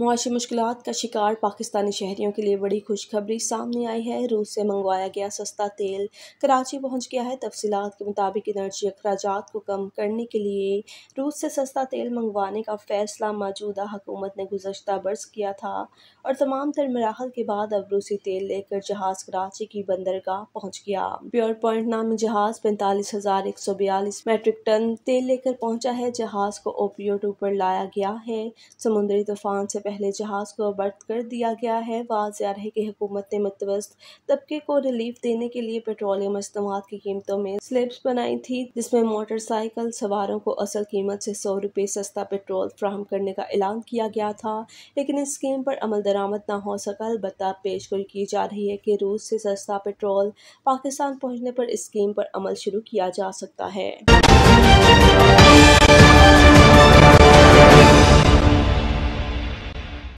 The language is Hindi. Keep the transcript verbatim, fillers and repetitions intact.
मुआशी मुश्किलात का शिकार पाकिस्तानी शहरियों के लिए बड़ी खुशखबरी सामने आई है। रूस से मंगवाया गया सस्ता तेल कराची पहुंच गया है। तफसीलात के मुताबिक एनर्जी अखराजात को कम करने के लिए रूस से सस्ता तेल मंगवाने का फैसला मौजूदा हुकूमत ने गुज़श्ता बरस किया था और तमाम तर मराहल के बाद अब रूसी तेल लेकर जहाज़ कराची की बंदरगाह पहुँच गया। प्योर पॉइंट नामी जहाज़ पैंतालीस हजार एक सौ बयालीस मैट्रिक टन तेल लेकर पहुंचा है। जहाज़ को ओपियो टू पर लाया गया है। समुद्री तूफान से पहले जहाज़ को अबर्ट कर दिया गया है। वाज़ेह है कि हुकूमत ने मुतवस्सित तबके को रिलीफ देने के लिए पेट्रोलियम मसनूआत की कीमतों में स्लैब्स बनाई थी, जिसमें मोटरसाइकिल सवारों को असल कीमत से सौ रुपये सस्ता पेट्रोल फ्राहम करने का ऐलान किया गया था, लेकिन इस स्कीम पर अमल दरामद न हो सका। अलबत्ता पेशगोई की जा रही है कि रूस से सस्ता पेट्रोल पाकिस्तान पहुँचने पर इस स्कीम पर अमल शुरू किया जा सकता है।